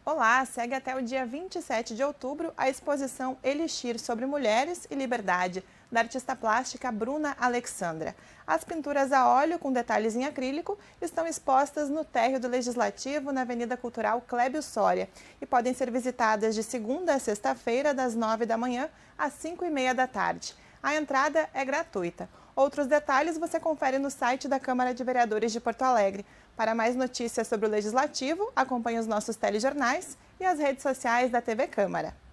Olá, segue até o dia 27 de outubro a exposição Elixir sobre Mulheres e Liberdade, da artista plástica Bruna Alexandra. As pinturas a óleo com detalhes em acrílico estão expostas no térreo do Legislativo, na Avenida Cultural Clébio Soria, e podem ser visitadas de segunda a sexta-feira, das 9 da manhã às 5h30 da tarde. A entrada é gratuita. Outros detalhes você confere no site da Câmara de Vereadores de Porto Alegre. Para mais notícias sobre o Legislativo, acompanhe os nossos telejornais e as redes sociais da TV Câmara.